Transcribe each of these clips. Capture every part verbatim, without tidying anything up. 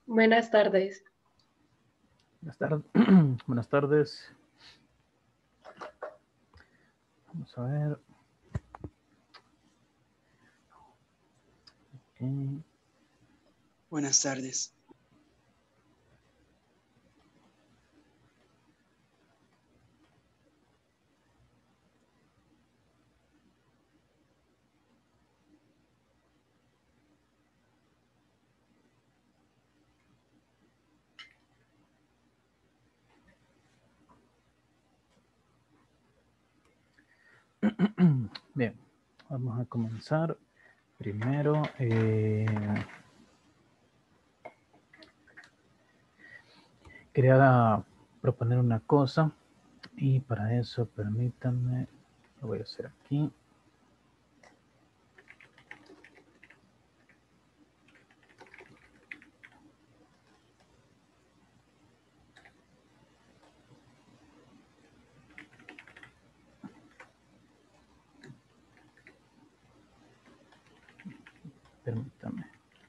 Buenas tardes. Buenas tardes. Buenas tardes. Vamos a ver. Okay. Buenas tardes. Bien, vamos a comenzar. Primero, eh, quería proponer una cosa y para eso permítanme, lo voy a hacer aquí. Permítame.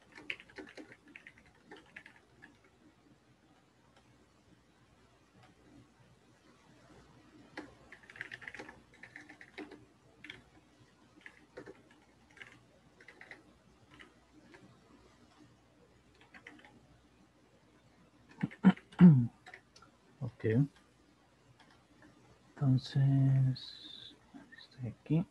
Ok. Entonces, estoy aquí.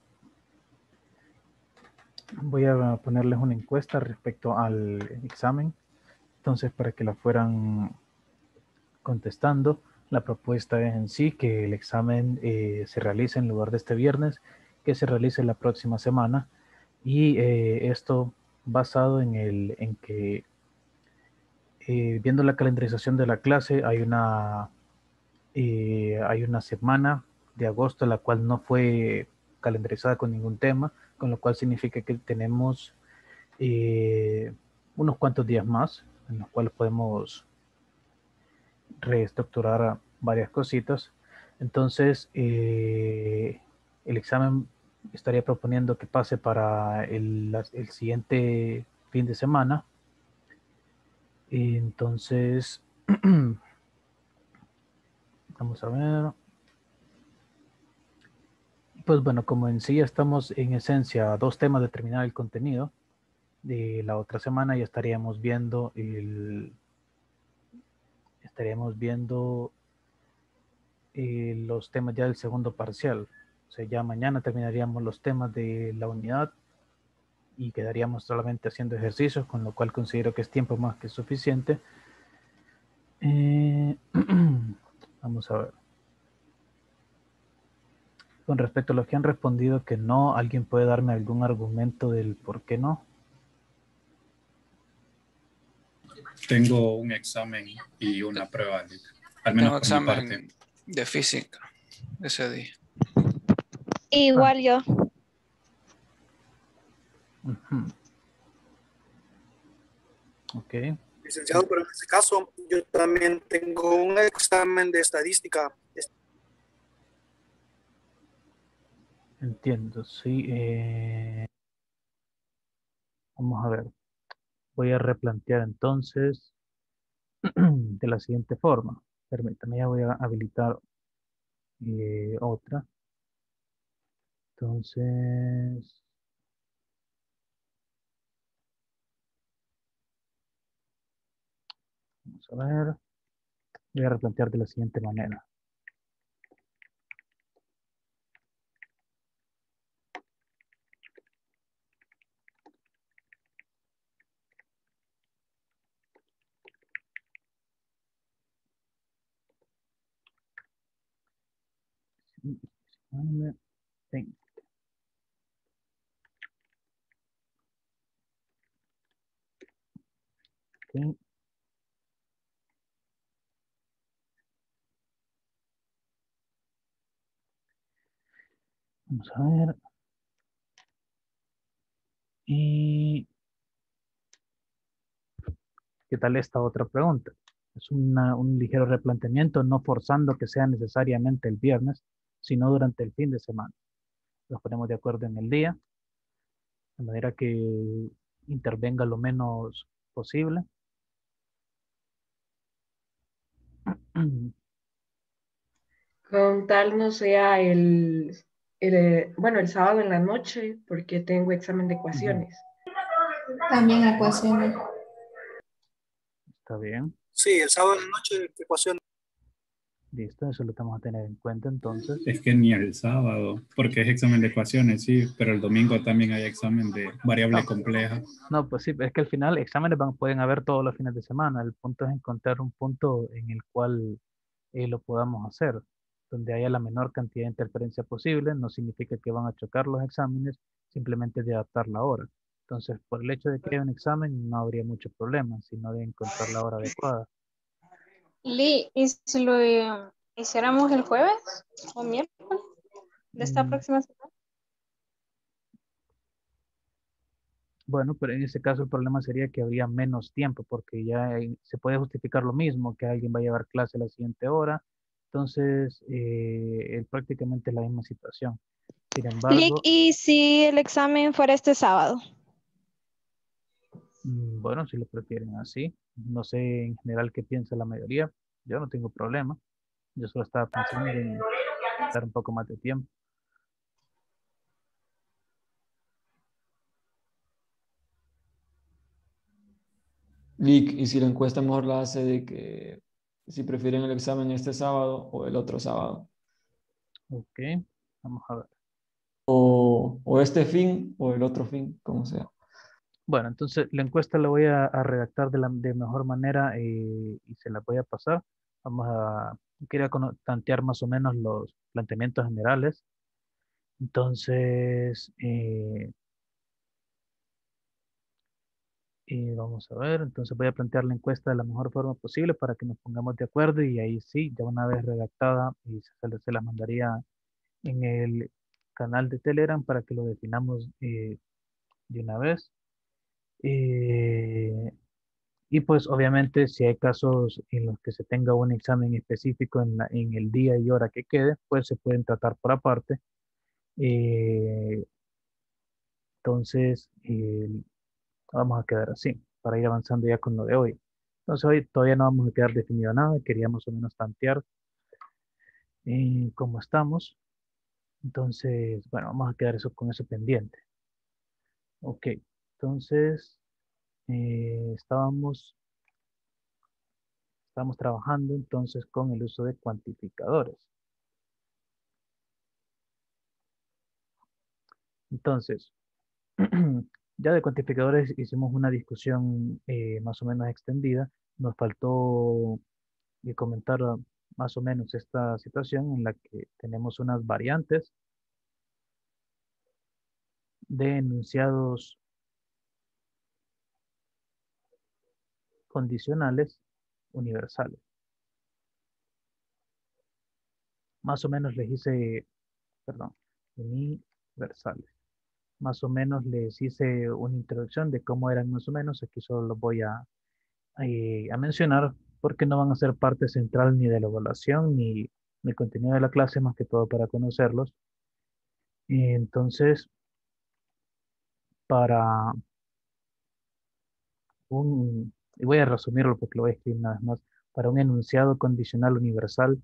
Voy a ponerles una encuesta respecto al examen. Entonces, para que la fueran contestando, la propuesta es en sí que el examen eh, se realice en lugar de este viernes, que se realice la próxima semana. Y eh, esto basado en, el, en que, eh, viendo la calendarización de la clase, hay una, eh, hay una semana de agosto la cual no fue calendarizada con ningún tema, con lo cual significa que tenemos eh, unos cuantos días más en los cuales podemos reestructurar varias cositas. Entonces, eh, el examen estaría proponiendo que pase para el, el siguiente fin de semana. Entonces, vamos a ver. Pues bueno, como en sí estamos en esencia a dos temas de terminar el contenido, de la otra semana ya estaríamos viendo el estaríamos viendo eh, los temas ya del segundo parcial. O sea, ya mañana terminaríamos los temas de la unidad y quedaríamos solamente haciendo ejercicios, con lo cual considero que es tiempo más que suficiente. Eh, vamos a ver. Con respecto a los que han respondido que no, ¿alguien puede darme algún argumento del por qué no? Tengo un examen y una prueba, al menos Tengo por mi parte. examen de física ese día. Igual Ah. yo. Uh-huh. Ok. Licenciado, pero en este caso yo también tengo un examen de estadística. Entiendo, sí. Eh, vamos a ver. Voy a replantear entonces de la siguiente forma. Permítame, ya voy a habilitar eh, otra. Entonces, vamos a ver. Voy a replantear de la siguiente manera. veinte. Okay. Vamos a ver. Y ¿qué tal esta otra pregunta? Es una, un ligero replanteamiento, no forzando que sea necesariamente el viernes, sino durante el fin de semana. Nos ponemos de acuerdo en el día, de manera que intervenga lo menos posible. Con tal no sea el, el, eh, bueno, el sábado en la noche, porque tengo examen de Ujú. ecuaciones. También ecuaciones. Está bien. Sí, el sábado en la noche, ecuación. Listo, eso lo tenemos a tener en cuenta entonces. Es que ni el sábado, porque es examen de ecuaciones, sí, pero el domingo también hay examen de variable No, compleja. no, pues sí, es que al final exámenes van, pueden haber todos los fines de semana. El punto es encontrar un punto en el cual eh, lo podamos hacer, donde haya la menor cantidad de interferencia posible. No significa que van a chocar los exámenes, simplemente de adaptar la hora. Entonces, por el hecho de que haya un examen, no habría mucho problema, sino de encontrar la hora adecuada. Lee, ¿y si lo eh, hiciéramos el jueves o miércoles de esta Mm, próxima semana? Bueno, pero en ese caso el problema sería que habría menos tiempo, porque ya hay- se puede justificar lo mismo, que alguien va a llevar clase a la siguiente hora. Entonces, eh, es prácticamente la misma situación. Sin Lick, embargo, ¿y si el examen fuera este sábado? mm, bueno, si lo prefieren así, no sé en general qué piensa la mayoría, yo no tengo problema. Yo solo estaba pensando en dar un poco más de tiempo. Lick, y si la encuesta mejor la hace de que si prefieren el examen este sábado o el otro sábado, Ok, vamos a ver. o, o este fin o el otro fin, como sea. Bueno, entonces la encuesta la voy a, a redactar de la de mejor manera eh, y se la voy a pasar. Vamos a, quería cono- tantear más o menos los planteamientos generales. Entonces, eh, eh, vamos a ver, entonces voy a plantear la encuesta de la mejor forma posible para que nos pongamos de acuerdo y ahí sí, ya una vez redactada, y se, se se la mandaría en el canal de Telegram para que lo definamos eh, de una vez. Eh, Y pues obviamente si hay casos en los que se tenga un examen específico en, la- en el día y hora que quede, pues se pueden tratar por aparte. Eh, entonces, eh, vamos a quedar así para ir avanzando ya con lo de hoy. Entonces hoy todavía no vamos a quedar definido nada, queríamos más o menos tantear eh, cómo estamos. Entonces, bueno, vamos a quedar eso, con eso pendiente. Ok, entonces eh, estábamos, estábamos trabajando entonces con el uso de cuantificadores. Entonces, ya de cuantificadores hicimos una discusión eh, más o menos extendida. Nos faltó eh, comentar ah, más o menos esta situación en la que tenemos unas variantes de enunciados condicionales universales. Más o menos les hice, perdón, universales. Más o menos les hice una introducción de cómo eran más o menos. Aquí solo los voy a, eh, a mencionar porque no van a ser parte central ni de la evaluación ni del contenido de la clase, más que todo para conocerlos. Y entonces, para un, y voy a resumirlo porque lo voy a escribir una vez más, para un enunciado condicional universal,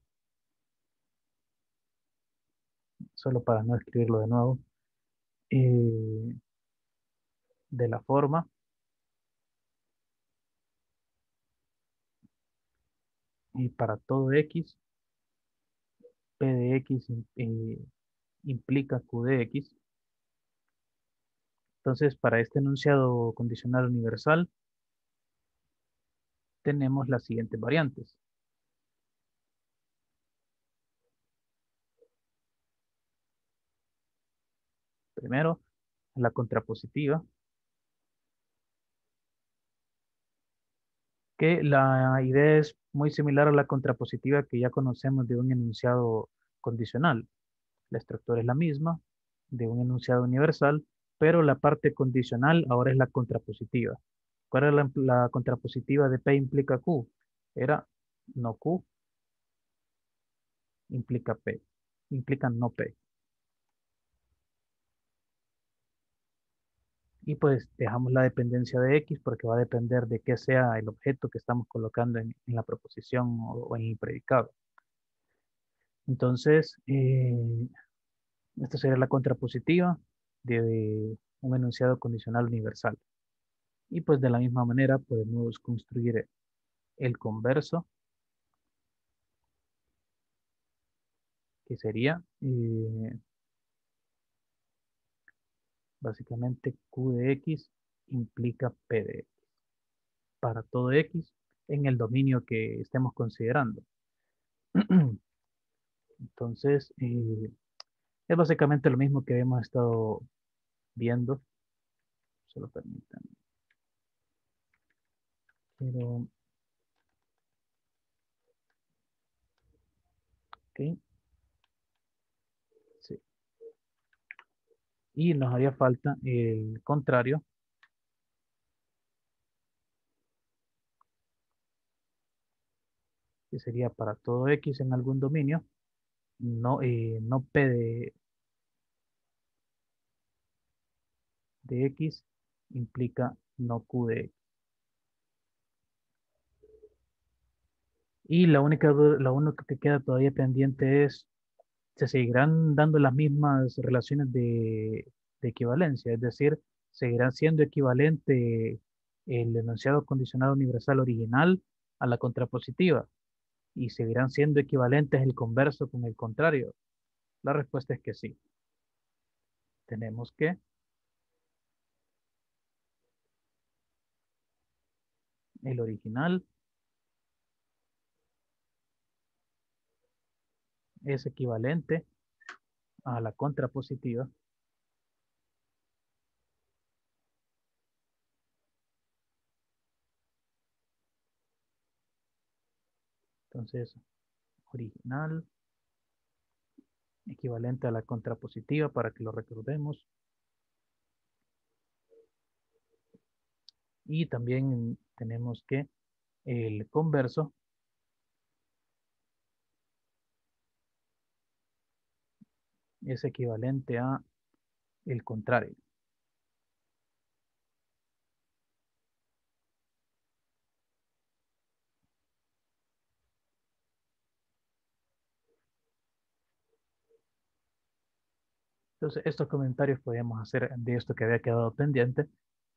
solo para no escribirlo de nuevo, eh, de la forma y para todo X, P de X eh, implica Q de X. Entonces, para este enunciado condicional universal, tenemos las siguientes variantes. Primero, la contrapositiva, que la idea es muy similar a la contrapositiva que ya conocemos de un enunciado condicional. La estructura es la misma de un enunciado universal, pero la parte condicional ahora es la contrapositiva. ¿Cuál era la, la contrapositiva de P implica Q? Era no Q implica P, implica no P. Y pues dejamos la dependencia de X porque va a depender de qué sea el objeto que estamos colocando en, en la proposición o, o en el predicado. Entonces, eh, esta sería la contrapositiva de un enunciado condicional universal. Y pues de la misma manera podemos construir el converso, que sería eh, básicamente Q de X implica P de X para todo X en el dominio que estemos considerando. Entonces, eh, es básicamente lo mismo que hemos estado viendo. Solo permítanme. Pero, ok. Sí. Y nos haría falta el contrario, que sería para todo X en algún dominio, no, eh, no P de, de X implica no Q de X. Y la única, du- la única que queda todavía pendiente es, se seguirán dando las mismas relaciones de, de equivalencia, es decir, seguirán siendo equivalente el enunciado condicional universal original a la contrapositiva y seguirán siendo equivalentes el converso con el contrario. La respuesta es que sí. Tenemos que el original es equivalente a la contrapositiva. Entonces, original equivalente a la contrapositiva para que lo recordemos. Y también tenemos que el converso es equivalente a el contrario. Entonces, estos comentarios podemos hacer de esto que había quedado pendiente.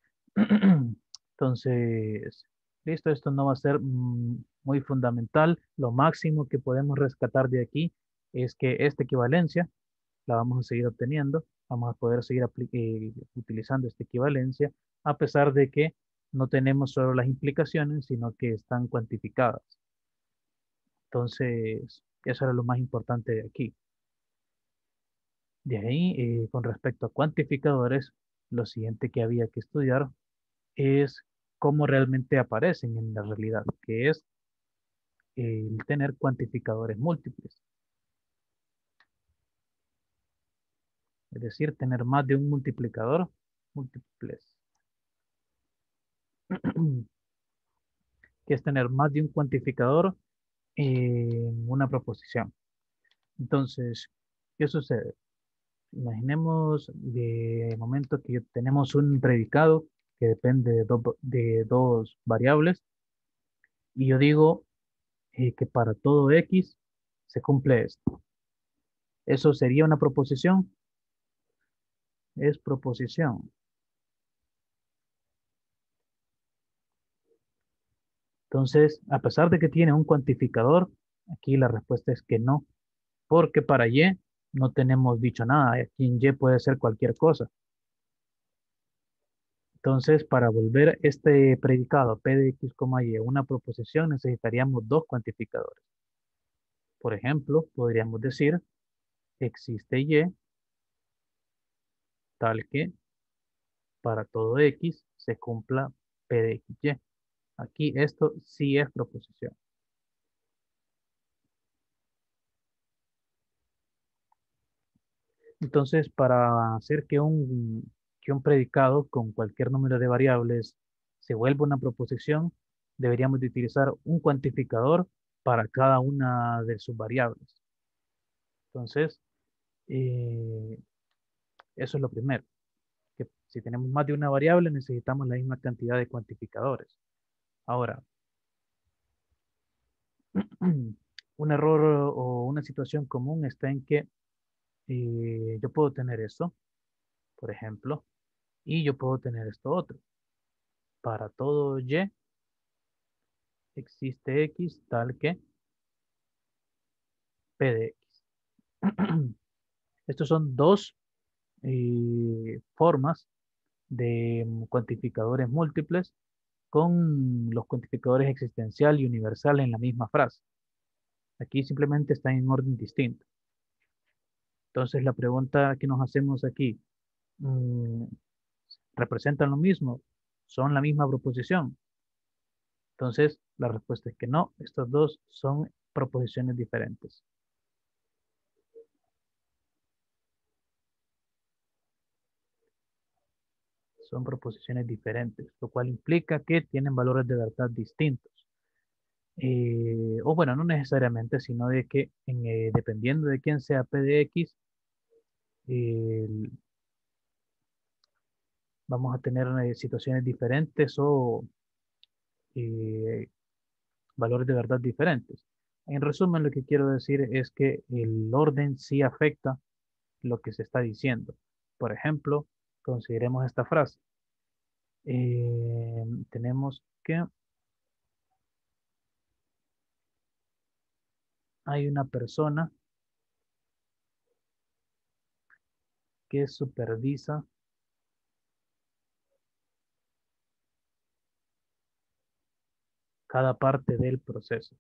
Entonces, listo, esto no va a ser mm, muy fundamental. Lo máximo que podemos rescatar de aquí es que esta equivalencia la vamos a seguir obteniendo. Vamos a poder seguir eh, utilizando esta equivalencia, a pesar de que no tenemos solo las implicaciones, sino que están cuantificadas. Entonces, eso era lo más importante de aquí. De ahí, eh, con respecto a cuantificadores, lo siguiente que había que estudiar es cómo realmente aparecen en la realidad, que es el tener cuantificadores múltiples. Es decir, tener más de un multiplicador múltiples. Que es tener más de un cuantificador en una proposición. Entonces, ¿qué sucede? Imaginemos de momento que tenemos un predicado que depende de, do- de dos variables y yo digo eh, que para todo X se cumple esto. ¿Eso sería una proposición? Es proposición. Entonces, a pesar de que tiene un cuantificador, aquí la respuesta es que no, porque para Y no tenemos dicho nada. Aquí en Y puede ser cualquier cosa. Entonces, para volver este predicado P de X, Y una proposición, necesitaríamos dos cuantificadores. Por ejemplo, podríamos decir, existe Y tal que para todo X se cumpla P de X Y. Aquí esto sí es proposición. Entonces, para hacer que un, que un predicado con cualquier número de variables se vuelva una proposición, deberíamos de utilizar un cuantificador para cada una de sus variables. Entonces, eh, eso es lo primero, que si tenemos más de una variable necesitamos la misma cantidad de cuantificadores. Ahora, un error o una situación común está en que eh, yo puedo tener esto, por ejemplo, y yo puedo tener esto otro. Para todo Y existe X tal que P de X. Estos son dos eh, formas de cuantificadores múltiples con los cuantificadores existencial y universal en la misma frase. Aquí simplemente están en orden distinto. Entonces la pregunta que nos hacemos aquí, mm, ¿representan lo mismo? ¿Son la misma proposición? Entonces la respuesta es que no, estos dos son proposiciones diferentes. Son proposiciones diferentes, lo cual implica que tienen valores de verdad distintos. Eh, o bueno, no necesariamente, sino de que en, eh, dependiendo de quién sea P de X, eh, vamos a tener eh, situaciones diferentes o eh, valores de verdad diferentes. En resumen, lo que quiero decir es que el orden sí afecta lo que se está diciendo. Por ejemplo, consideremos esta frase. Eh, tenemos que hay una persona que supervisa cada parte del proceso.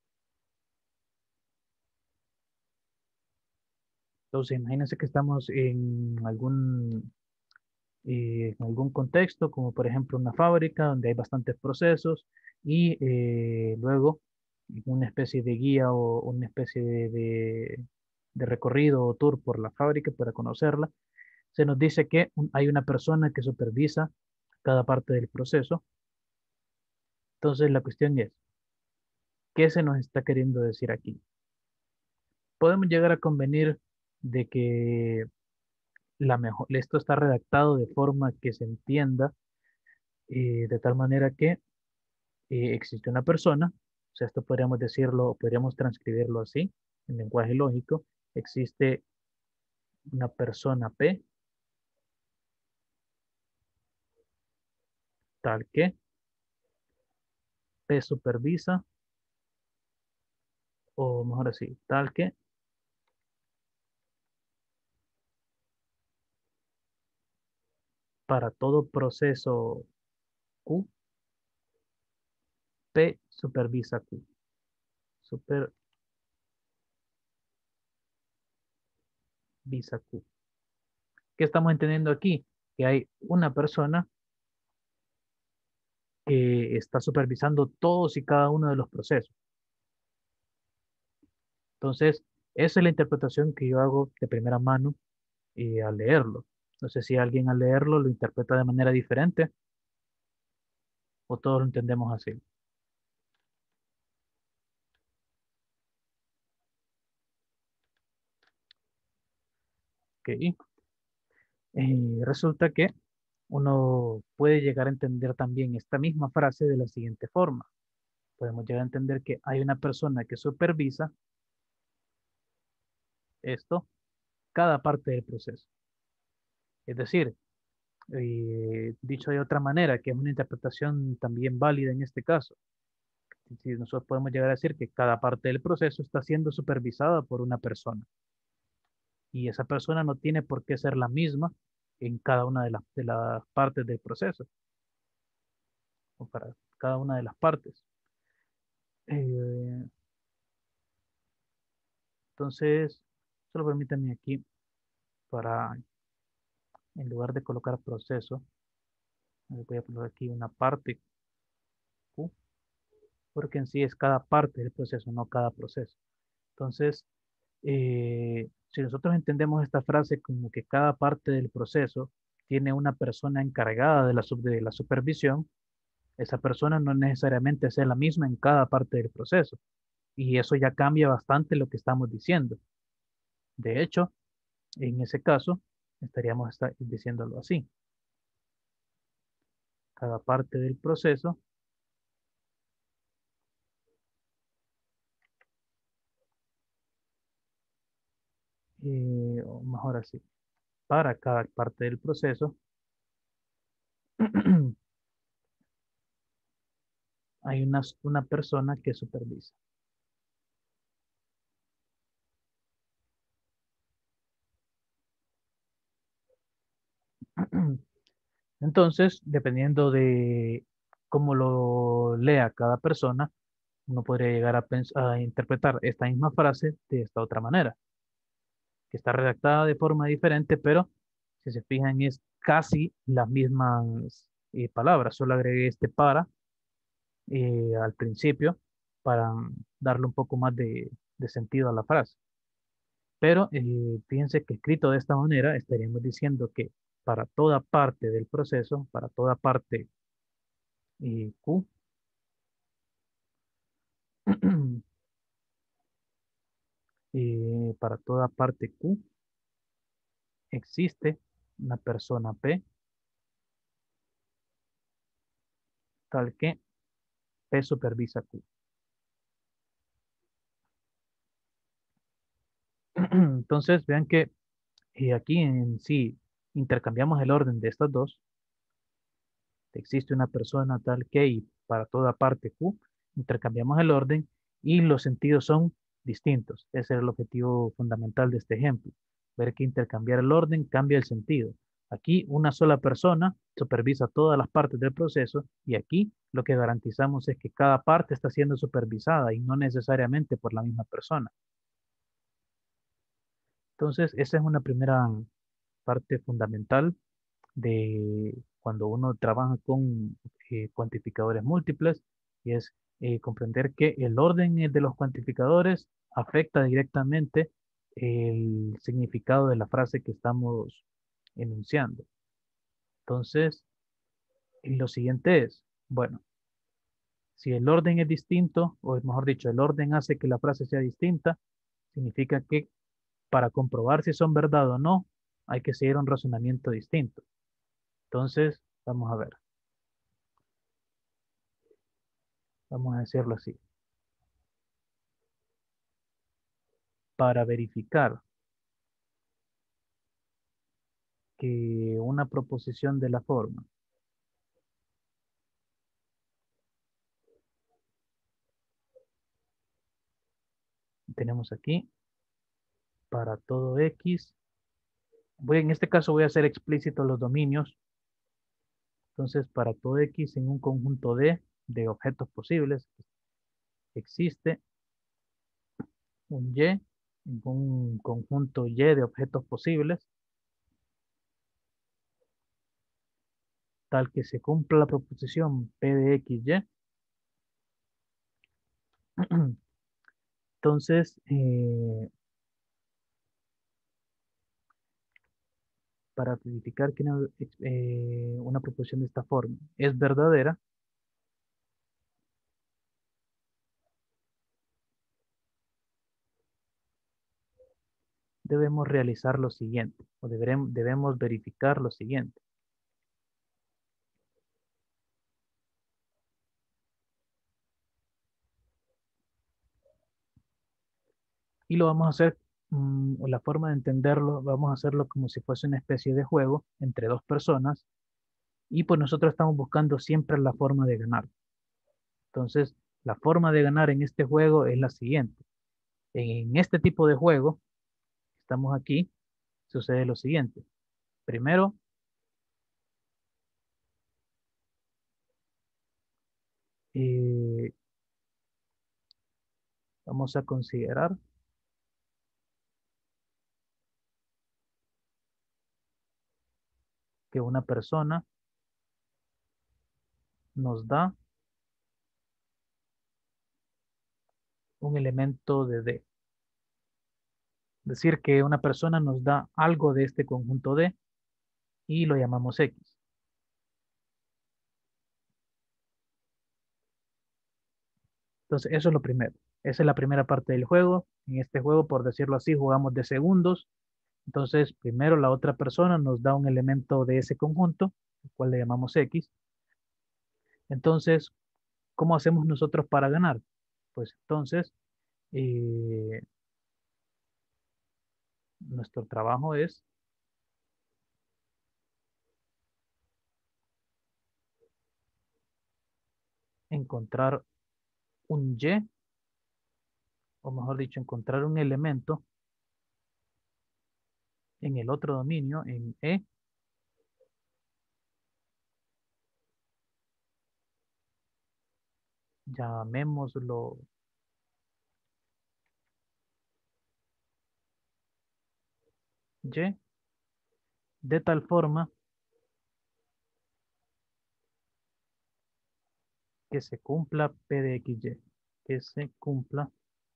Entonces, imagínense que estamos en algún, eh, en algún contexto, como por ejemplo una fábrica donde hay bastantes procesos y eh, luego una especie de guía o una especie de, de, de recorrido o tour por la fábrica para conocerla. Se nos dice que un- hay una persona que supervisa cada parte del proceso. Entonces, la cuestión es, ¿qué se nos está queriendo decir aquí? Podemos llegar a convenir de que la mejor, esto está redactado de forma que se entienda eh, de tal manera que eh, existe una persona, o sea, esto podríamos decirlo, podríamos transcribirlo así, en lenguaje lógico, existe una persona P, tal que P supervisa, o mejor así, tal que para todo proceso Q, P supervisa Q. Supervisa Q. ¿Qué estamos entendiendo aquí? Que hay una persona que está supervisando todos y cada uno de los procesos. Entonces, esa es la interpretación que yo hago de primera mano eh, al leerlo. No sé si alguien al leerlo lo interpreta de manera diferente o todos lo entendemos así. Ok. Eh, resulta que uno puede llegar a entender también esta misma frase de la siguiente forma. Podemos llegar a entender que hay una persona que supervisa esto, cada parte del proceso. Es decir, eh, dicho de otra manera, que es una interpretación también válida en este caso. Si nosotros podemos llegar a decir que cada parte del proceso está siendo supervisada por una persona y esa persona no tiene por qué ser la misma en cada una de las, de las partes del proceso o para cada una de las partes. Eh, entonces, solo permítanme aquí para, en lugar de colocar proceso, voy a poner aquí una parte Q, porque en sí es cada parte del proceso, no cada proceso. Entonces, eh, si nosotros entendemos esta frase como que cada parte del proceso tiene una persona encargada de la, sub- de la supervisión, esa persona no necesariamente sea la misma en cada parte del proceso. Y eso ya cambia bastante lo que estamos diciendo. De hecho, en ese caso, estaríamos esta- diciéndolo así. cada parte del proceso eh, o mejor así, para cada parte del proceso hay una, una persona que supervisa. Entonces, dependiendo de cómo lo lea cada persona, uno podría llegar a, pens- a interpretar esta misma frase de esta otra manera, que está redactada de forma diferente, pero si se fijan es casi las mismas eh, palabras, solo agregué este para eh, al principio para darle un poco más de, de sentido a la frase. Pero eh, fíjense que escrito de esta manera estaríamos diciendo que para toda parte del proceso, para toda parte eh, Q, eh, para toda parte Q existe una persona P, tal que P supervisa Q. Entonces, vean que eh, aquí en sí intercambiamos el orden de estas dos. Existe una persona tal que y para toda parte Q, intercambiamos el orden y los sentidos son distintos. Ese es el objetivo fundamental de este ejemplo. Ver que intercambiar el orden cambia el sentido. Aquí una sola persona supervisa todas las partes del proceso y aquí lo que garantizamos es que cada parte está siendo supervisada y no necesariamente por la misma persona. Entonces, esa es una primera parte fundamental de cuando uno trabaja con eh, cuantificadores múltiples y es eh, comprender que el orden eh, de los cuantificadores afecta directamente el significado de la frase que estamos enunciando. Entonces, lo siguiente es, bueno, si el orden es distinto, o mejor dicho, el orden hace que la frase sea distinta, significa que para comprobar si son verdad o no, hay que seguir un razonamiento distinto. Entonces, vamos a ver. Vamos a decirlo así. Para verificar que una proposición de la forma tenemos aquí para todo X. Voy, en este caso voy a hacer explícito los dominios. Entonces, para todo X en un conjunto D de objetos posibles, existe un Y en un conjunto Y de objetos posibles, tal que se cumpla la proposición P de X, Y. Entonces, eh, para verificar que una, eh, una proposición de esta forma es verdadera, debemos realizar lo siguiente, o deberemos, debemos verificar lo siguiente. Y lo vamos a hacer, mmm, o la forma de entenderlo, vamos a hacerlo como si fuese una especie de juego entre dos personas, y pues nosotros estamos buscando siempre la forma de ganar. Entonces, la forma de ganar en este juego es la siguiente. En este tipo de juego, estamos aquí, sucede lo siguiente. Primero, eh, vamos a considerar que una persona nos da un elemento de D. Es decir, que una persona nos da algo de este conjunto D y lo llamamos X. Entonces, eso es lo primero. Esa es la primera parte del juego. En este juego, por decirlo así, jugamos de segundos. Entonces, primero la otra persona nos da un elemento de ese conjunto, el cual le llamamos X. Entonces, ¿cómo hacemos nosotros para ganar? Pues entonces, eh, nuestro trabajo es encontrar un Y, o mejor dicho, encontrar un elemento en el otro dominio, en E, llamémoslo Y, de tal forma que se cumpla P de X Y, que se cumpla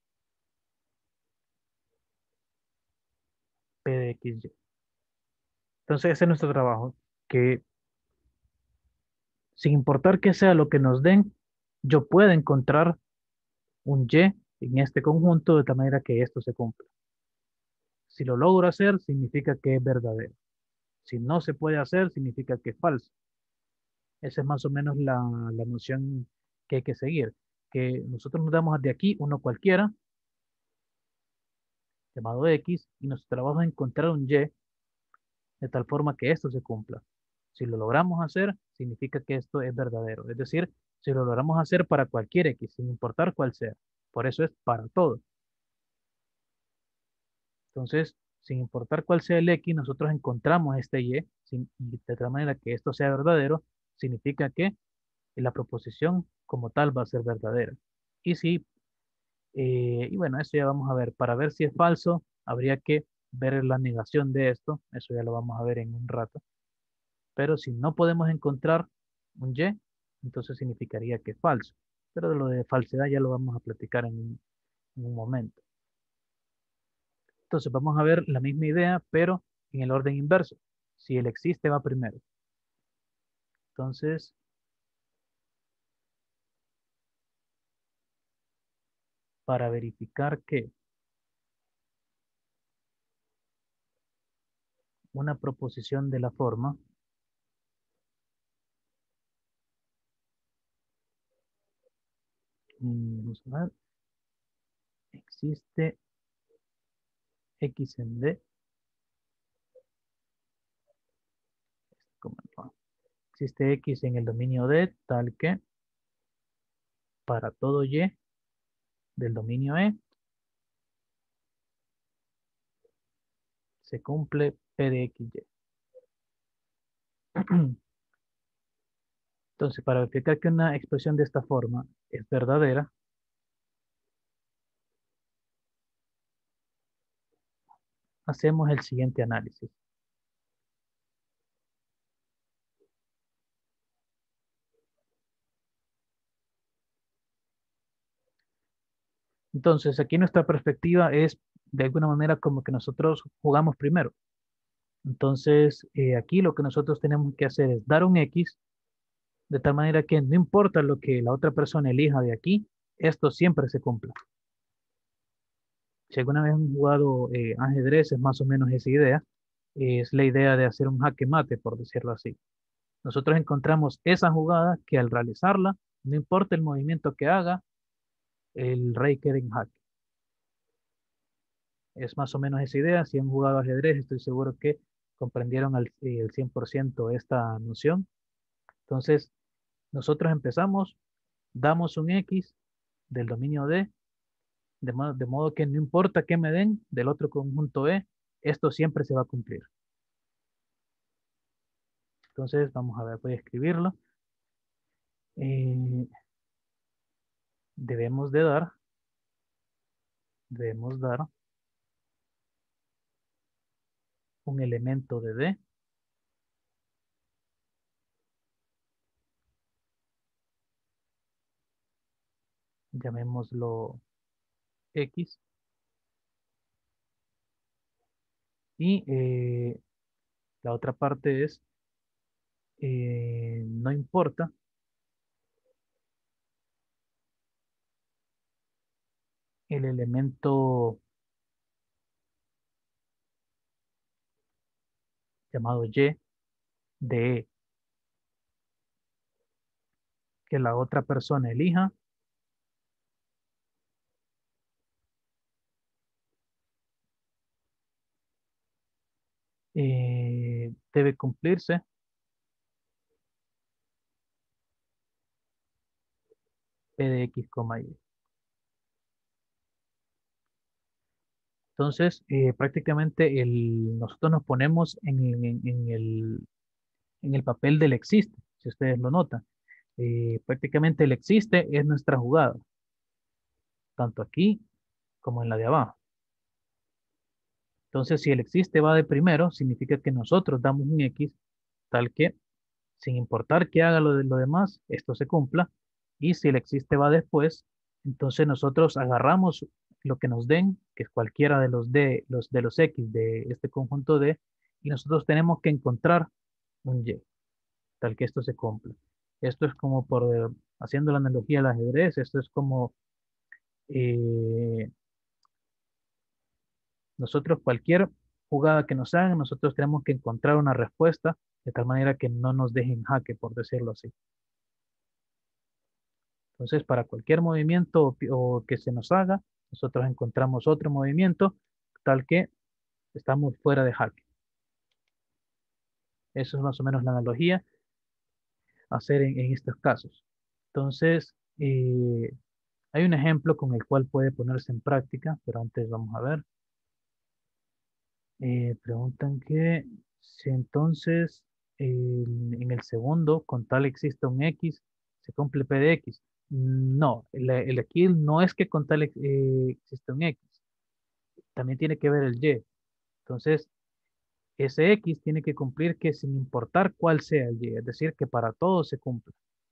P de X Y. Entonces ese es nuestro trabajo, que sin importar qué sea lo que nos den, yo puedo encontrar un Y en este conjunto de tal manera que esto se cumpla. Si lo logro hacer, significa que es verdadero. Si no se puede hacer, significa que es falso. Esa es más o menos la, la noción que hay que seguir. Que nosotros nos damos de aquí uno cualquiera, llamado X, y nuestro trabajo es encontrar un Y de tal forma que esto se cumpla. Si lo logramos hacer, significa que esto es verdadero. Es decir, si lo logramos hacer para cualquier X, sin importar cuál sea. Por eso es para todo. Entonces, sin importar cuál sea el X, nosotros encontramos este Y, sin, y de tal manera que esto sea verdadero, significa que la proposición como tal va a ser verdadera. Y si, eh, y bueno, eso ya vamos a ver. Para ver si es falso, habría que ver la negación de esto. Eso ya lo vamos a ver en un rato. Pero si no podemos encontrar un Y, entonces significaría que es falso. Pero de lo de falsedad ya lo vamos a platicar en un, en un momento. Entonces vamos a ver la misma idea, pero en el orden inverso. Si el existe va primero. Entonces, para verificar que una proposición de la forma mm, vamos a ver, existe X en D, ¿cómo no? Existe X en el dominio D, tal que para todo Y del dominio E se cumple P de X Y. Entonces, para verificar que una expresión de esta forma es verdadera, hacemos el siguiente análisis. Entonces, aquí nuestra perspectiva es de alguna manera como que nosotros jugamos primero. Entonces, eh, aquí lo que nosotros tenemos que hacer es dar un X de tal manera que no importa lo que la otra persona elija de aquí, esto siempre se cumpla. Si alguna vez han jugado eh, ajedrez, es más o menos esa idea. Es la idea de hacer un jaque mate, por decirlo así. Nosotros encontramos esa jugada que al realizarla, no importa el movimiento que haga, el rey queda en jaque. Es más o menos esa idea. Si han jugado ajedrez, estoy seguro que comprendieron al, eh, el cien por ciento esta noción. Entonces, nosotros empezamos, damos un X del dominio D, de modo, de modo que no importa qué me den del otro conjunto E, esto siempre se va a cumplir. Entonces, vamos a ver, voy a escribirlo. Eh, debemos de dar, debemos dar un elemento de D, llamémoslo X, y eh, la otra parte es, eh, no importa el elemento llamado Y de E, que la otra persona elija eh, debe cumplirse P de X, Y. Entonces, eh, prácticamente el, nosotros nos ponemos en, en- en el, en el papel del existe, si ustedes lo notan. Eh, prácticamente el existe es nuestra jugada, tanto aquí como en la de abajo. Entonces, si el existe va de primero, significa que nosotros damos un X tal que, sin importar que haga lo de lo demás, esto se cumpla. Y si el existe va después, entonces nosotros agarramos lo que nos den, que es cualquiera de los D, los de los X de este conjunto D, y nosotros tenemos que encontrar un Y, tal que esto se cumpla. Esto es como por, eh, haciendo la analogía al ajedrez, esto es como eh, nosotros cualquier jugada que nos hagan, nosotros tenemos que encontrar una respuesta de tal manera que no nos dejen jaque, por decirlo así. Entonces, para cualquier movimiento o, pi- o que se nos haga, nosotros encontramos otro movimiento tal que estamos fuera de jaque. Eso es más o menos la analogía a hacer en, en estos casos. Entonces, eh, hay un ejemplo con el cual puede ponerse en práctica, pero antes vamos a ver. Eh, preguntan que si entonces el- en el segundo, con tal existe un X, se cumple P de X. No, el, el aquí no es que con tal ex- eh, existe un X, también tiene que ver el Y. Entonces, ese X tiene que cumplir que sin importar cuál sea el Y, es decir, que para todos se cumple.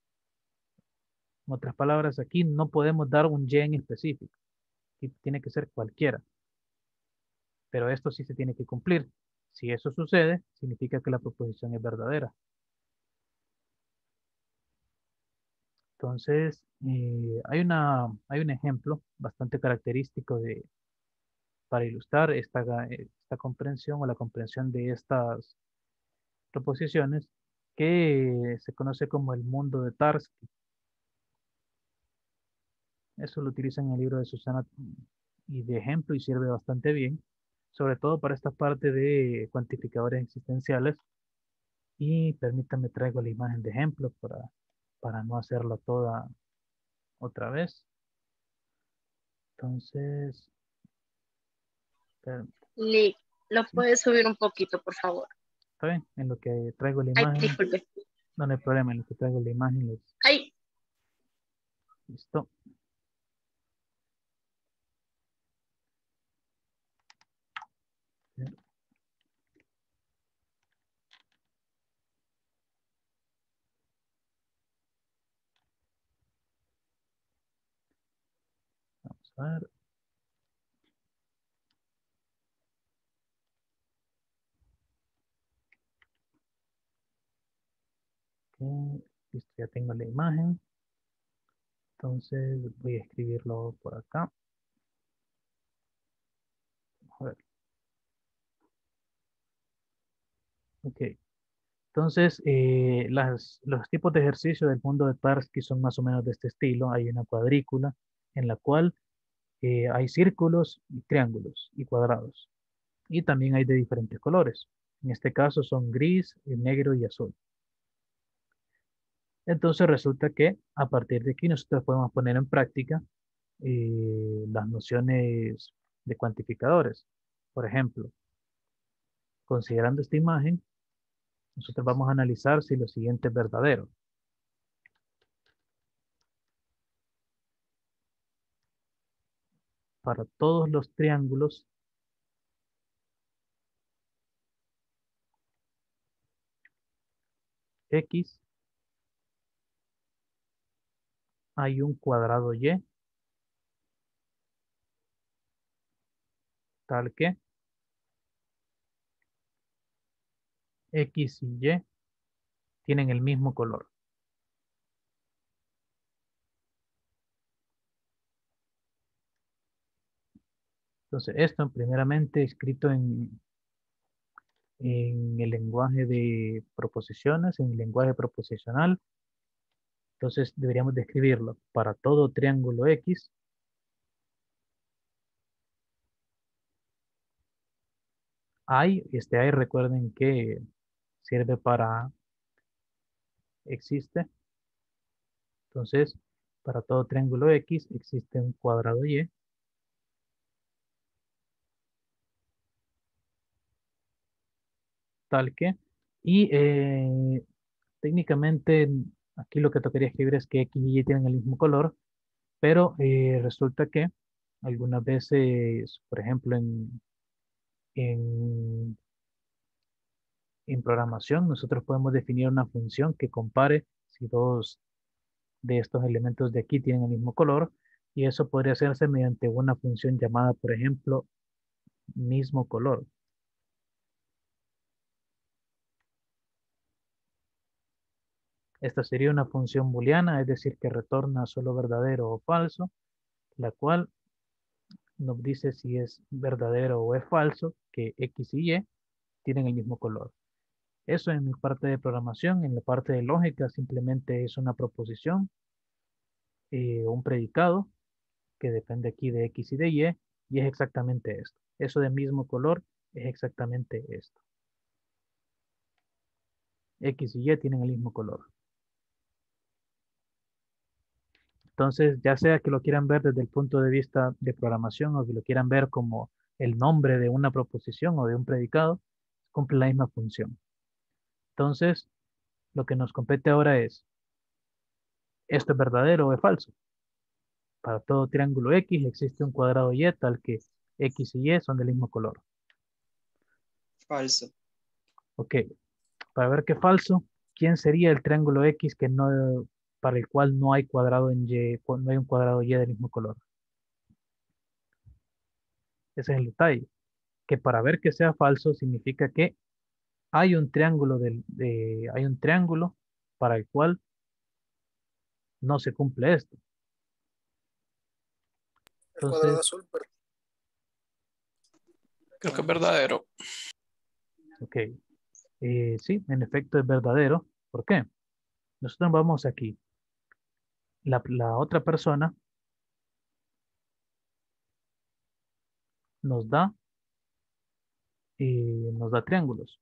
En otras palabras, aquí no podemos dar un Y en específico, aquí tiene que ser cualquiera, pero esto sí se tiene que cumplir. Si eso sucede, significa que la proposición es verdadera. Entonces, eh, hay una, hay un ejemplo bastante característico de, para ilustrar esta, ga- esta comprensión o la comprensión de estas proposiciones que se conoce como el mundo de Tarski. Eso lo utilizan en el libro de Susana y de ejemplo y sirve bastante bien, sobre todo para esta parte de cuantificadores existenciales. Y permítanme traigo la imagen de ejemplo para, para no hacerlo toda otra vez. Entonces, per- Lee, ¿lo ¿sí? puedes subir un poquito, por favor? ¿Está bien? En lo que traigo la Ay, imagen, disculpe. no, no hay problema, en lo que traigo la imagen, les- Ay, listo. Vamos a ver. Ok, listo, ya tengo la imagen. Entonces voy a escribirlo por acá. A ver. Ok. Entonces, eh, las, los tipos de ejercicio del mundo de Tarski son más o menos de este estilo. Hay una cuadrícula en la cual eh, hay círculos y triángulos y cuadrados. Y también hay de diferentes colores. En este caso son gris, eh, negro y azul. Entonces resulta que a partir de aquí nosotros podemos poner en práctica eh, las nociones de cuantificadores. Por ejemplo, considerando esta imagen, nosotros vamos a analizar si lo siguiente es verdadero. Para todos los triángulos X hay un cuadrado Y tal que X y Y tienen el mismo color. Entonces, esto primeramente escrito en, en el lenguaje de proposiciones, en el lenguaje proposicional, Entonces deberíamos describirlo para todo triángulo X. Hay, este hay, recuerden que sirve para existe. Entonces, para todo triángulo X existe un cuadrado Y. Tal que. Y eh, técnicamente aquí lo que tocaría escribir es que X y Y tienen el mismo color, pero eh, resulta que algunas veces, por ejemplo, en, en, en programación, nosotros podemos definir una función que compare si dos de estos elementos de aquí tienen el mismo color, y eso podría hacerse mediante una función llamada, por ejemplo, mismo color. Esta sería una función booleana, es decir, que retorna solo verdadero o falso, la cual nos dice si es verdadero o es falso que X y Y tienen el mismo color. Eso en mi parte de programación. En la parte de lógica simplemente es una proposición, eh, un predicado que depende aquí de X y de Y, y es exactamente esto. Eso de mismo color es exactamente esto. X y Y tienen el mismo color. Entonces, ya sea que lo quieran ver desde el punto de vista de programación o que lo quieran ver como el nombre de una proposición o de un predicado, cumple la misma función. Entonces, lo que nos compete ahora es, ¿esto es verdadero o es falso? Para todo triángulo X existe un cuadrado Y tal que X y Y son del mismo color. Falso. Ok, para ver qué falso, ¿quién sería el triángulo X que no, para el cual no hay cuadrado en Y, no hay un cuadrado Y del mismo color? Ese es el detalle, que para ver que sea falso significa que hay un triángulo del, de, hay un triángulo para el cual no se cumple esto. El cuadrado Entonces, azul, pero Creo que es verdadero. ok, eh, sí, en efecto es verdadero. ¿Por qué? Nosotros vamos aquí. La, la otra persona nos da, eh, nos da triángulos.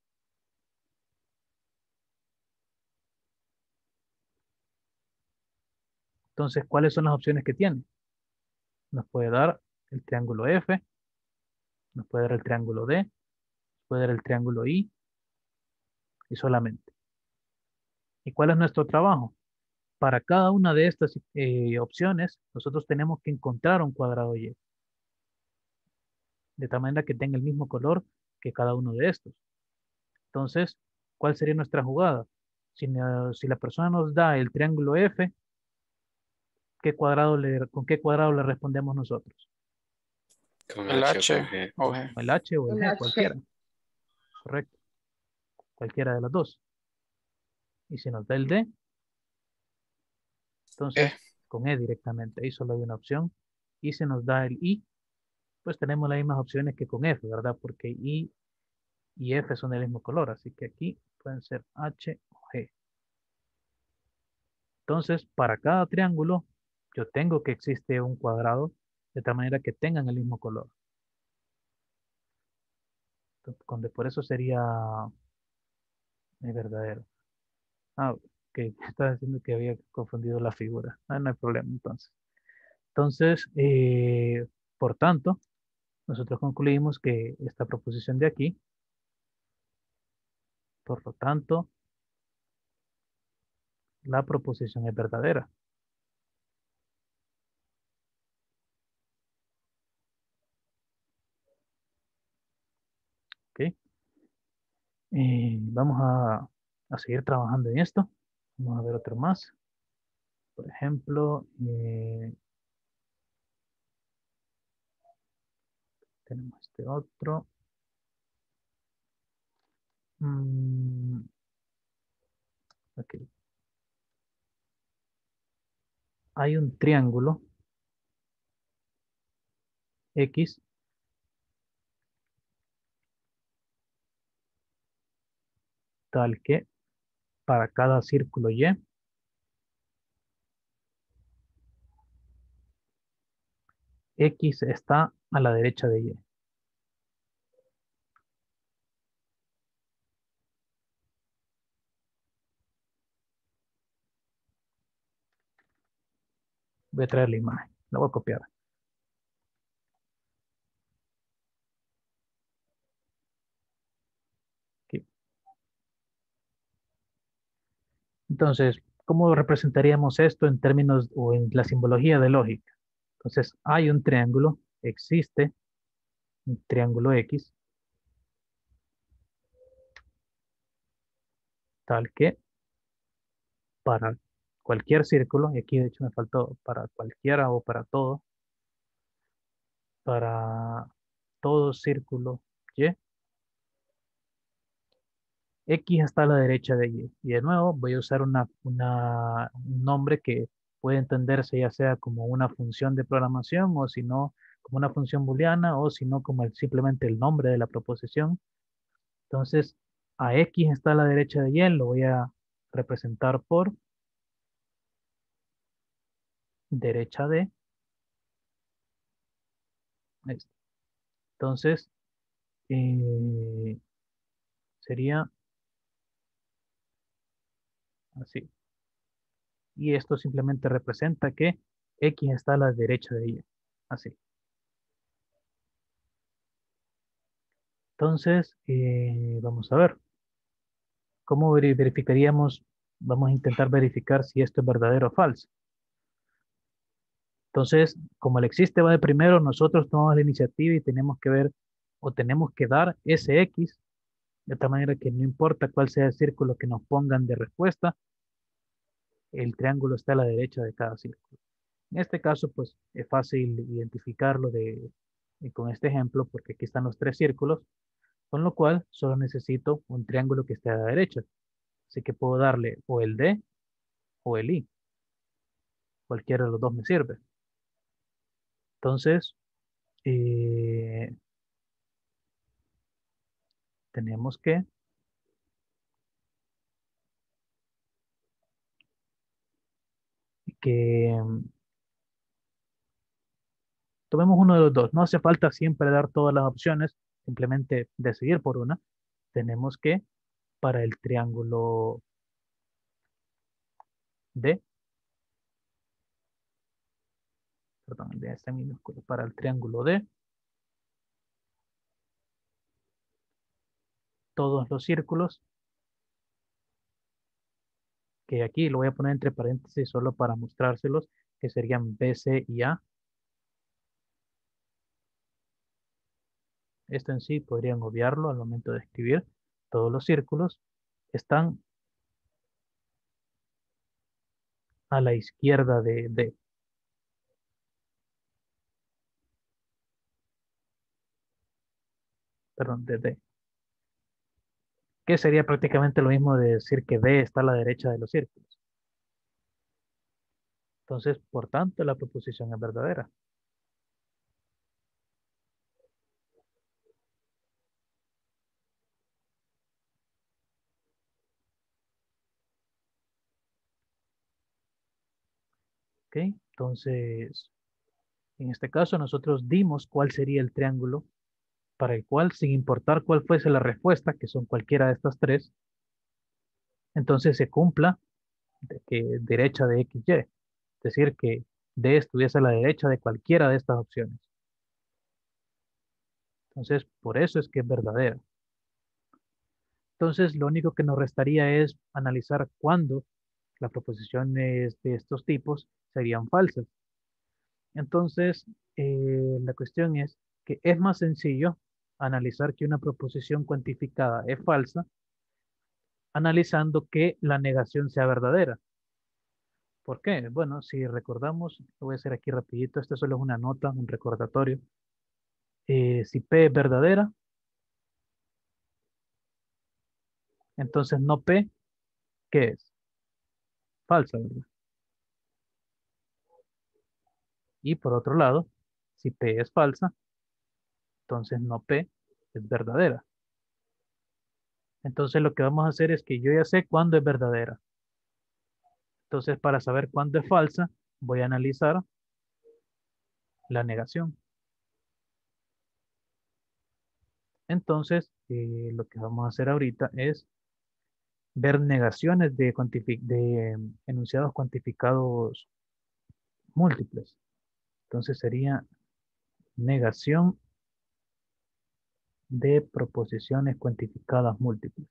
Entonces, ¿cuáles son las opciones que tiene? Nos puede dar el triángulo F, nos puede dar el triángulo D, nos puede dar el triángulo I y solamente. ¿Y cuál es nuestro trabajo? Para cada una de estas eh, opciones, nosotros tenemos que encontrar un cuadrado Y, de tal manera que tenga el mismo color que cada uno de estos. Entonces, ¿cuál sería nuestra jugada? Si, no- si la persona nos da el triángulo F, ¿qué cuadrado le, ¿con qué cuadrado le respondemos nosotros? Con El H o con G. o G. ¿El H o el El G? H. Cualquiera. Correcto. Cualquiera de las dos. Y si nos da el D, E. entonces con E directamente. Ahí solo hay una opción. Y si nos da el I, pues tenemos las mismas opciones que con F, ¿verdad? Porque I y F son del mismo color. Así que aquí pueden ser H o G. Entonces, para cada triángulo, yo tengo que existe un cuadrado de tal manera que tengan el mismo color. Entonces, por eso sería es verdadero. Ah, ok. Estaba diciendo que había confundido la figura. Ah, no hay problema entonces. Entonces, eh, por tanto, nosotros concluimos que esta proposición de aquí, por lo tanto, la proposición es verdadera. ¿Ok? Eh, vamos a, a seguir trabajando en esto. Vamos a ver otro más. Por ejemplo, eh, tenemos este otro. Mm, ok. Hay un triángulo X tal que para cada círculo Y X está a la derecha de Y. Voy a traer la imagen, la voy a copiar. Aquí. Entonces, ¿cómo representaríamos esto en términos o en la simbología de lógica? Entonces, hay un triángulo, existe un triángulo X, tal que para cualquier círculo, y aquí de hecho me faltó para cualquiera o para todo, para todo círculo Y, X está a la derecha de Y. Y de nuevo voy a usar una, una, un nombre que puede entenderse ya sea como una función de programación o si no como una función booleana o si no como el, simplemente el nombre de la proposición. Entonces, a X está a la derecha de Y, lo voy a representar por derecha de esto. Entonces, eh, sería así. Y esto simplemente representa que X está a la derecha de Y. Así. Entonces, eh, vamos a ver. ¿Cómo veri- verificaríamos? Vamos a intentar verificar si esto es verdadero o falso. Entonces, como el existe va de primero, nosotros tomamos la iniciativa y tenemos que ver o tenemos que dar ese X de tal manera que no importa cuál sea el círculo que nos pongan de respuesta, el triángulo está a la derecha de cada círculo. En este caso, pues es fácil identificarlo de, y con este ejemplo, porque aquí están los tres círculos, con lo cual solo necesito un triángulo que esté a la derecha. Así que puedo darle o el D o el I. Cualquiera de los dos me sirve. Entonces, eh, tenemos que que mm, tomemos uno de los dos. No hace falta siempre dar todas las opciones, simplemente decidir por una. Tenemos que, para el triángulo D, perdón, el D está en minúsculo, para el triángulo D, todos los círculos, que aquí lo voy a poner entre paréntesis solo para mostrárselos, que serían B, C y A. Esto en sí podrían obviarlo al momento de escribir. Todos los círculos están a la izquierda de D. Perdón, de D. Que sería prácticamente lo mismo de decir que D está a la derecha de los círculos. Entonces, por tanto, la proposición es verdadera. ¿Ok? Entonces, en este caso nosotros dimos cuál sería el triángulo para el cual, sin importar cuál fuese la respuesta, que son cualquiera de estas tres, entonces se cumpla de que derecha de X, Y. Es decir, que D estuviese a la derecha de cualquiera de estas opciones. Entonces, por eso es que es verdadera. Entonces, lo único que nos restaría es analizar cuándo las proposiciones de estos tipos serían falsas. Entonces, eh, la cuestión es que es más sencillo analizar que una proposición cuantificada es falsa, analizando que la negación sea verdadera. ¿Por qué? Bueno, si recordamos, lo voy a hacer aquí rapidito, esto solo es una nota, un recordatorio. Eh, si P es verdadera, entonces no P, ¿qué es? Falsa, ¿verdad? Y por otro lado, si P es falsa, entonces no P es verdadera. Entonces lo que vamos a hacer es que yo ya sé cuándo es verdadera. Entonces para saber cuándo es falsa, voy a analizar la negación. Entonces, eh, lo que vamos a hacer ahorita es ver negaciones de, cuantifi- de em, enunciados cuantificados múltiples. Entonces sería negación de proposiciones cuantificadas múltiples.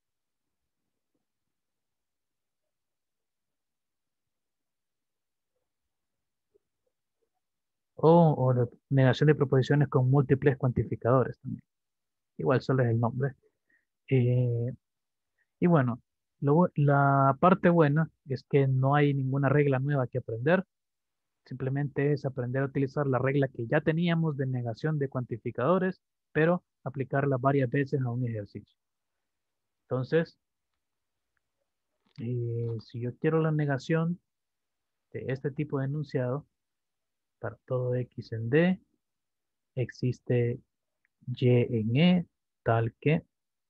O, o de- negación de proposiciones con múltiples cuantificadores también. Igual solo es el nombre. Eh, y bueno, lo bu- la parte buena es que no hay ninguna regla nueva que aprender. Simplemente es aprender a utilizar la regla que ya teníamos de negación de cuantificadores, pero aplicarla varias veces a un ejercicio. Entonces, eh, si yo quiero la negación de este tipo de enunciado, para todo X en D, existe Y en E, tal que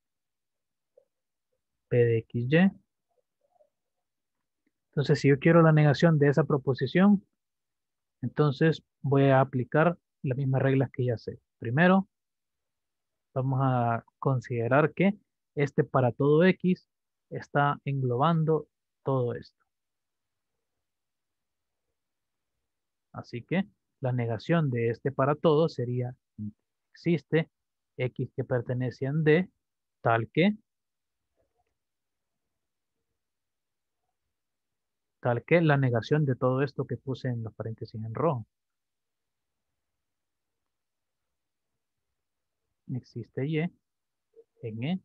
P de X Y. Entonces, si yo quiero la negación de esa proposición, entonces voy a aplicar las mismas reglas que ya sé. Primero, vamos a considerar que este para todo X está englobando todo esto. Así que la negación de este para todo sería, existe X que pertenece a D, tal que, tal que la negación de todo esto que puse en los paréntesis en rojo. Existe Y en E,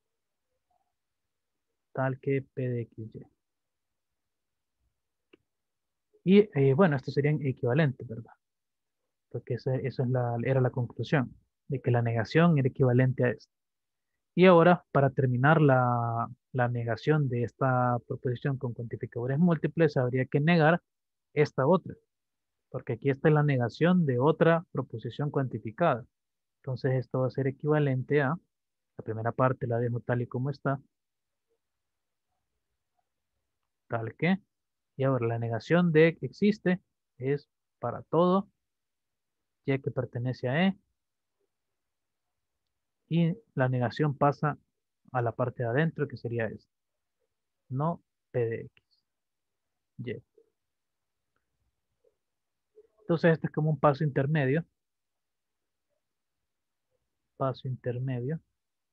tal que P de X Y. Y eh, bueno, estos serían equivalentes, ¿verdad? Porque esa, eso es la, era la conclusión, de que la negación era equivalente a esto. Y ahora, para terminar la, la negación de esta proposición con cuantificadores múltiples, habría que negar esta otra, porque aquí está la negación de otra proposición cuantificada. Entonces esto va a ser equivalente a, la primera parte la dejo tal y como está, tal que, y ahora la negación de que existe es para todo Y que pertenece a E, y la negación pasa a la parte de adentro que sería esto, no P de X, Y. Entonces este es como un paso intermedio, paso intermedio.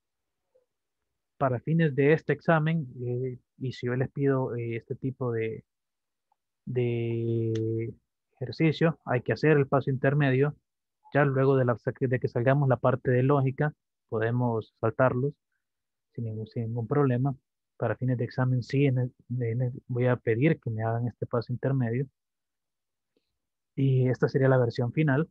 Para fines de este examen, eh, y si yo les pido eh, este tipo de, de ejercicio, hay que hacer el paso intermedio. Ya luego de, la, de que salgamos la parte de lógica, podemos saltarlos sin ningún, sin ningún problema. Para fines de examen, sí, en el- en el- voy a pedir que me hagan este paso intermedio. Y esta sería la versión final.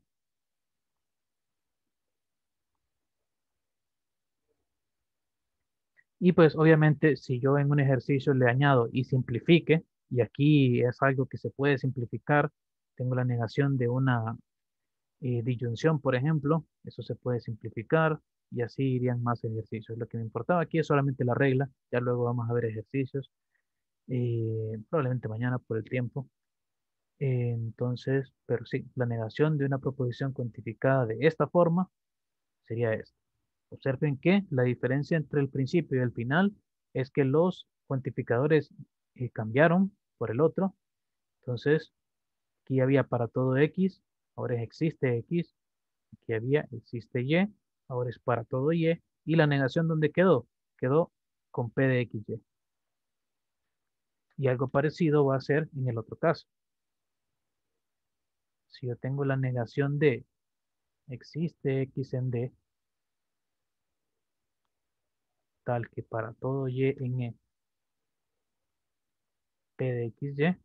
Y pues obviamente si yo en un ejercicio le añado y simplifique, y aquí es algo que se puede simplificar, tengo la negación de una eh, disyunción, por ejemplo, eso se puede simplificar y así irían más ejercicios. Lo que me importaba aquí es solamente la regla, ya luego vamos a ver ejercicios, eh, probablemente mañana por el tiempo. Eh, entonces, pero sí, la negación de una proposición cuantificada de esta forma sería esta. Observen que la diferencia entre el principio y el final es que los cuantificadores eh, cambiaron por el otro. Entonces, aquí había para todo X, ahora existe X. Aquí había existe Y, ahora es para todo Y. Y la negación, ¿dónde quedó? Quedó con P de X Y. Y algo parecido va a ser en el otro caso. Si yo tengo la negación de existe X en D, tal que para todo Y en E, P de X Y,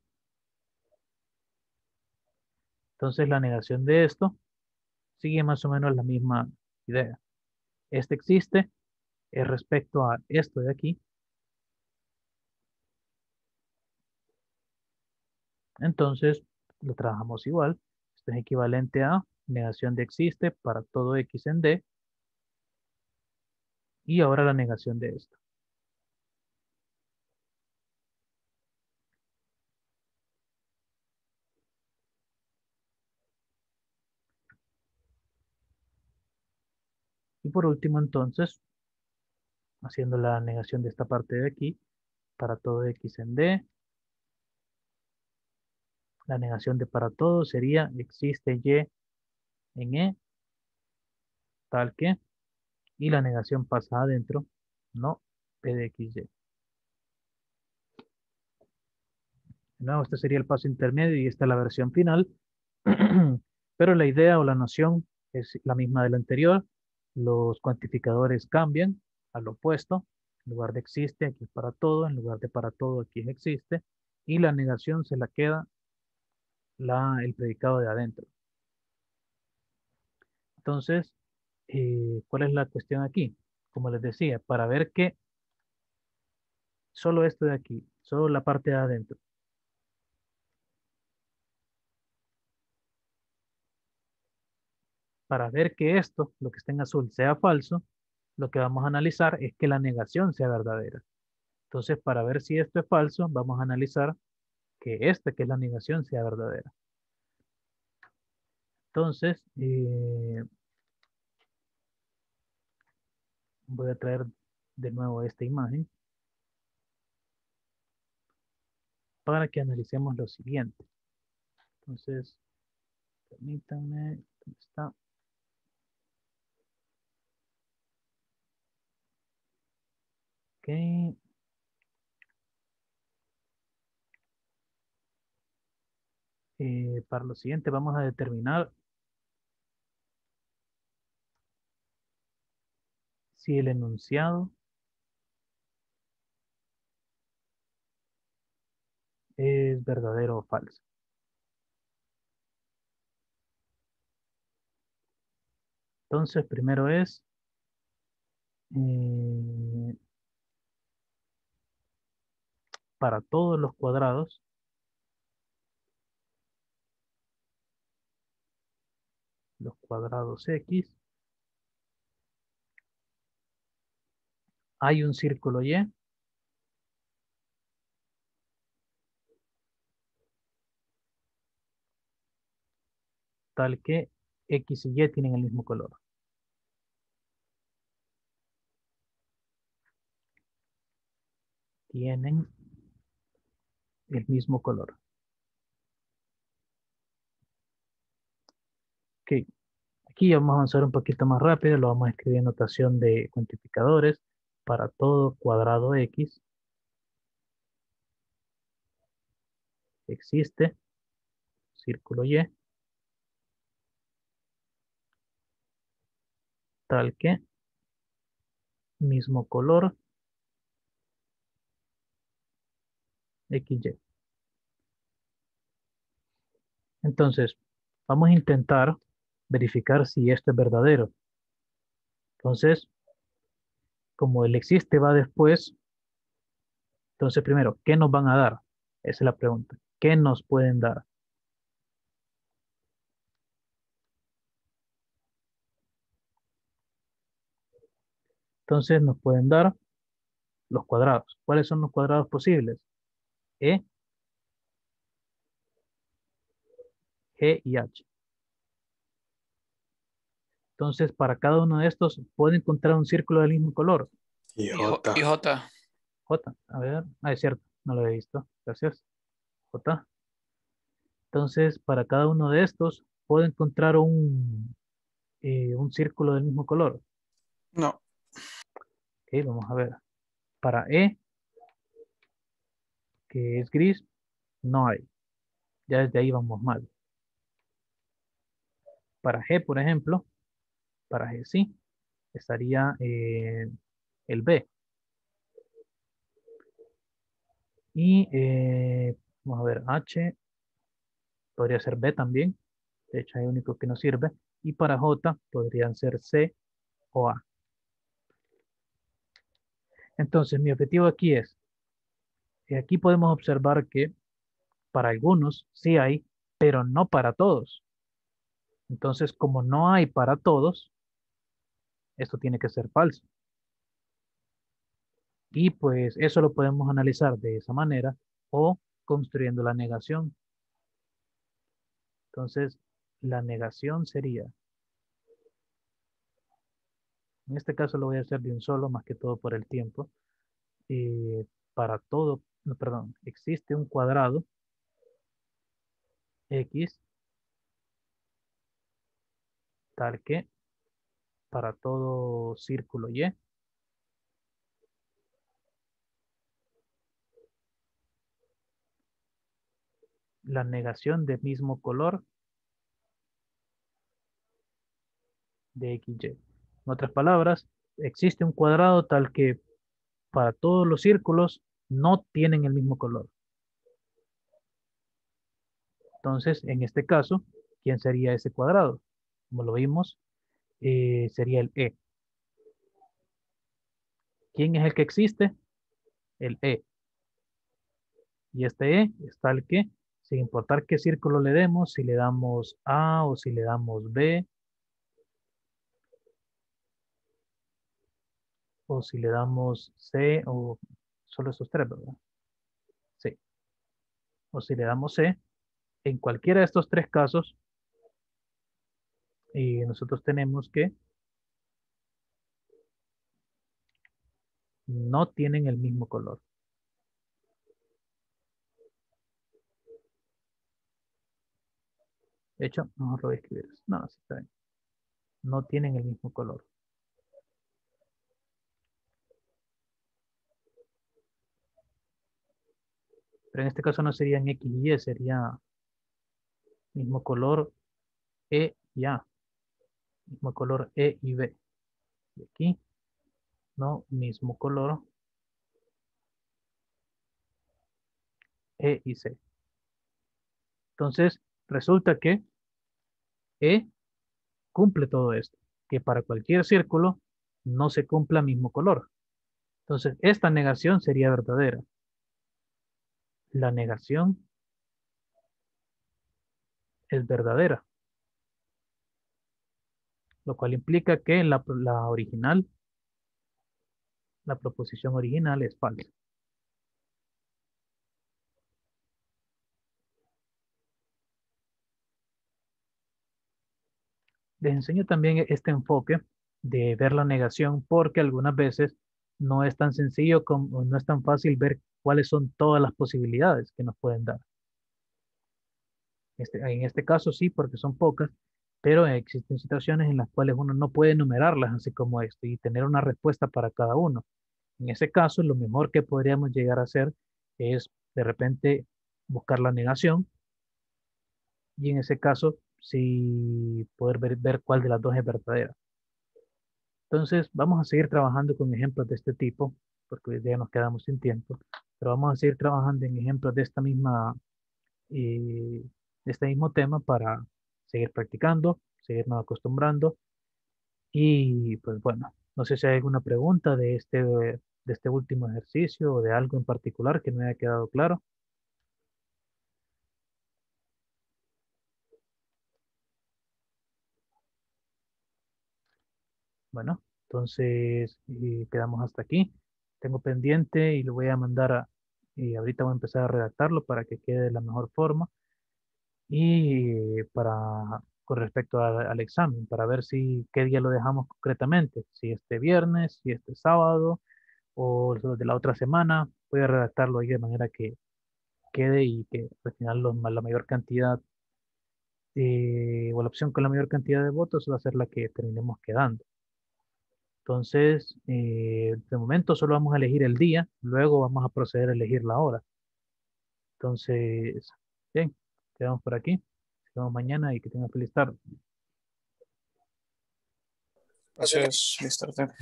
entonces la negación de esto sigue más o menos la misma idea. Este existe es respecto a esto de aquí. Entonces lo trabajamos igual. Esto es equivalente a negación de existe para todo X en D. Y ahora la negación de esto. por último, entonces, haciendo la negación de esta parte de aquí, para todo X en D, la negación de para todo sería existe Y en E, tal que, y la negación pasa adentro, no P de X, Y. De nuevo, este sería el paso intermedio y esta es la versión final. Pero la idea o la noción es la misma de la anterior. Los cuantificadores cambian al opuesto. En lugar de existe, aquí es para todo. En lugar de para todo, aquí es existe. Y la negación se la queda la, el predicado de adentro. Entonces, eh, ¿cuál es la cuestión aquí? Como les decía, para ver que solo esto de aquí, solo la parte de adentro, para ver que esto, lo que está en azul, sea falso, lo que vamos a analizar es que la negación sea verdadera. Entonces, para ver si esto es falso, vamos a analizar que esta, que es la negación, sea verdadera. Entonces, eh, voy a traer de nuevo esta imagen para que analicemos lo siguiente. Entonces, permítanme, ¿dónde está? Ok. Eh, para lo siguiente vamos a determinar si el enunciado es verdadero o falso. Entonces, primero es eh, para todos los cuadrados, los cuadrados X, hay un círculo Y tal que X y Y tienen el mismo color. Tienen el mismo color. Ok, aquí vamos a avanzar un poquito más rápido, lo vamos a escribir en notación de cuantificadores para todo cuadrado X. Existe círculo Y tal que mismo color X Y. Entonces, vamos a intentar verificar si esto es verdadero. Entonces, como el existe va después, entonces primero, ¿qué nos van a dar? Esa es la pregunta. ¿Qué nos pueden dar? Entonces nos pueden dar los cuadrados. ¿Cuáles son los cuadrados posibles? E, G y H. Entonces, para cada uno de estos, ¿puedo encontrar un círculo del mismo color? Y J. Y J. J, a ver. Ah, es cierto, no lo había visto. Gracias. J. Entonces, para cada uno de estos, ¿puedo encontrar un, eh, un círculo del mismo color? No. Ok, vamos a ver. Para E, que es gris, no hay. Ya desde ahí vamos mal. Para G, por ejemplo, para G sí, estaría eh, el B. Y eh, vamos a ver, H podría ser B también. De hecho, hay único que no sirve. Y para J podrían ser C o A. Entonces, mi objetivo aquí es, eh, aquí podemos observar que para algunos sí hay, pero no para todos. Entonces, como no hay para todos, esto tiene que ser falso. Y pues eso lo podemos analizar de esa manera o construyendo la negación. Entonces, la negación sería En este caso lo voy a hacer de un solo, más que todo por el tiempo. Eh, para todo, no, perdón, existe un cuadrado X tal que para todo círculo Y la negación del mismo color de X Y. En otras palabras, existe un cuadrado tal que para todos los círculos no tienen el mismo color. Entonces, en este caso, ¿quién sería ese cuadrado? Como lo vimos, eh, sería el E. ¿Quién es el que existe? El E. Y este E es tal que, sin importar qué círculo le demos, si le damos A o si le damos B, o si le damos C, o solo esos tres, ¿verdad? Sí. O si le damos C, en cualquiera de estos tres casos, y nosotros tenemos que no tienen el mismo color. De hecho, mejor lo voy a escribir. No, sí está bien. No tienen el mismo color. Pero en este caso no serían X y Y, sería mismo color E y A. Mismo color E y B. Y aquí, no, mismo color E y C. Entonces, resulta que E cumple todo esto. Que para cualquier círculo no se cumpla mismo color. Entonces, esta negación sería verdadera. La negación es verdadera. Lo cual implica que la, la original, la proposición original es falsa. Les enseño también este enfoque de ver la negación porque algunas veces no es tan sencillo como no es tan fácil ver cuáles son todas las posibilidades que nos pueden dar. Este, en este caso sí, porque son pocas, pero existen situaciones en las cuales uno no puede enumerarlas así como esto y tener una respuesta para cada uno. En ese caso, lo mejor que podríamos llegar a hacer es de repente buscar la negación y en ese caso sí poder ver, ver cuál de las dos es verdadera. Entonces, vamos a seguir trabajando con ejemplos de este tipo, porque hoy día nos quedamos sin tiempo, pero vamos a seguir trabajando en ejemplos de esta misma, eh, de este mismo tema para seguir practicando, seguirnos acostumbrando. Y pues bueno, no sé si hay alguna pregunta de este, de este último ejercicio o de algo en particular que no haya quedado claro. Bueno, entonces eh, quedamos hasta aquí. Tengo pendiente y lo voy a mandar a, y ahorita voy a empezar a redactarlo para que quede de la mejor forma. Y para, con respecto a- al examen, para ver si, qué día lo dejamos concretamente, si este viernes, si este sábado o los de la otra semana. Voy a redactarlo ahí de manera que quede y que al final los- la mayor cantidad eh, o la opción con la mayor cantidad de votos va a ser la que terminemos quedando. Entonces, eh, de momento solo vamos a elegir el día, luego vamos a proceder a elegir la hora. Entonces, bien, quedamos por aquí. Nos vemos mañana y que tengan feliz tarde. Gracias, mister T.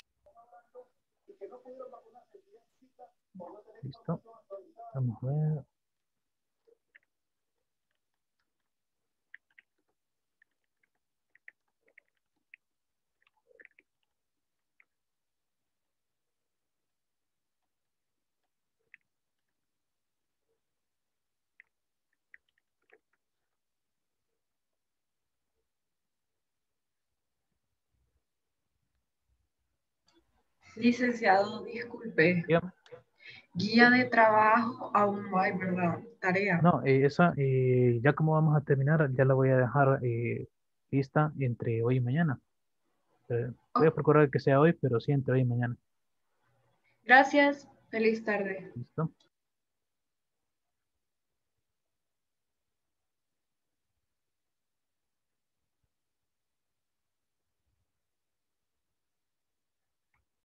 Listo. Vamos a ver. Licenciado, disculpe. Dígame. Guía de trabajo aún no hay, ¿verdad? Tarea. No, eh, esa, eh, ya como vamos a terminar, ya la voy a dejar eh, lista entre hoy y mañana. Eh, voy a procurar que sea hoy, pero sí entre hoy y mañana. Gracias. Feliz tarde. ¿Listo?